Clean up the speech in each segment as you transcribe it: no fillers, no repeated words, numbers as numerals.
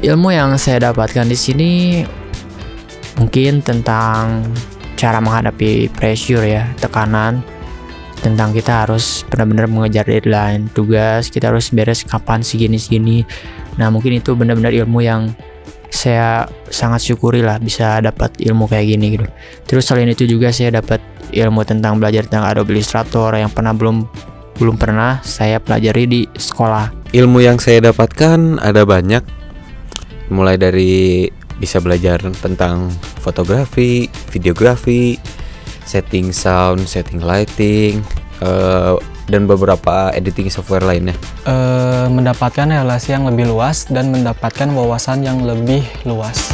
Ilmu yang saya dapatkan di sini mungkin tentang cara menghadapi pressure ya, tekanan, tentang kita harus benar-benar mengejar deadline tugas, kita harus beres kapan segini. Nah, mungkin itu benar-benar ilmu yang saya sangat syukuri lah bisa dapat ilmu kayak gini gitu. Terus selain itu juga saya dapat ilmu tentang belajar tentang Adobe Illustrator yang belum pernah saya pelajari di sekolah. Ilmu yang saya dapatkan ada banyak, mulai dari bisa belajar tentang fotografi, videografi, setting sound, setting lighting, dan beberapa editing software lainnya. Mendapatkan relasi yang lebih luas dan mendapatkan wawasan yang lebih luas.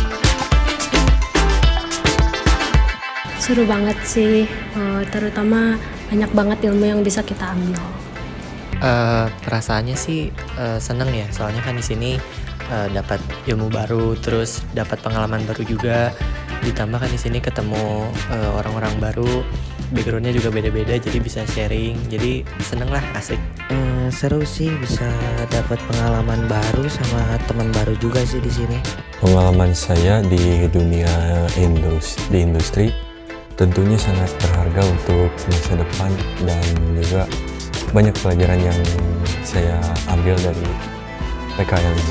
Seru banget sih, terutama banyak banget ilmu yang bisa kita ambil. Perasaannya sih seneng ya, soalnya kan di sini dapat ilmu baru, terus dapat pengalaman baru juga. Ditambah kan di sini ketemu orang-orang baru, backgroundnya juga beda-beda, jadi bisa sharing. Jadi seneng lah, asik. Seru sih, bisa dapat pengalaman baru sama teman baru juga sih di sini. Pengalaman saya di dunia industri tentunya sangat berharga untuk masa depan, dan juga banyak pelajaran yang saya ambil dari PKL ini.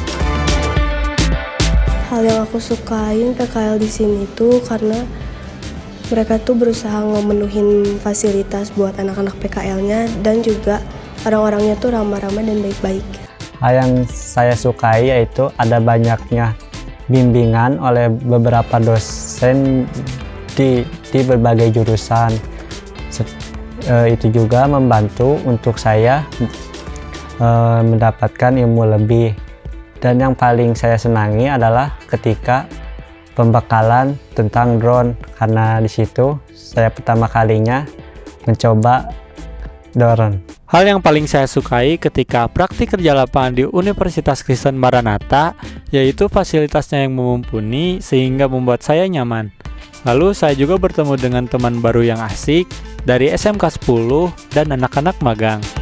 Hal yang aku sukain PKL di sini tuh karena mereka tuh berusaha memenuhin fasilitas buat anak-anak PKL-nya, dan juga orang-orangnya tuh ramah-ramah dan baik-baik. Hal yang saya sukai yaitu ada banyaknya bimbingan oleh beberapa dosen di berbagai jurusan. Itu juga membantu untuk saya mendapatkan ilmu lebih. Dan yang paling saya senangi adalah ketika pembekalan tentang drone, karena di situ saya pertama kalinya mencoba drone. Hal yang paling saya sukai ketika praktik kerja lapangan di Universitas Kristen Maranatha yaitu fasilitasnya yang mumpuni sehingga membuat saya nyaman. Lalu saya juga bertemu dengan teman baru yang asik dari SMK 10 dan anak-anak magang.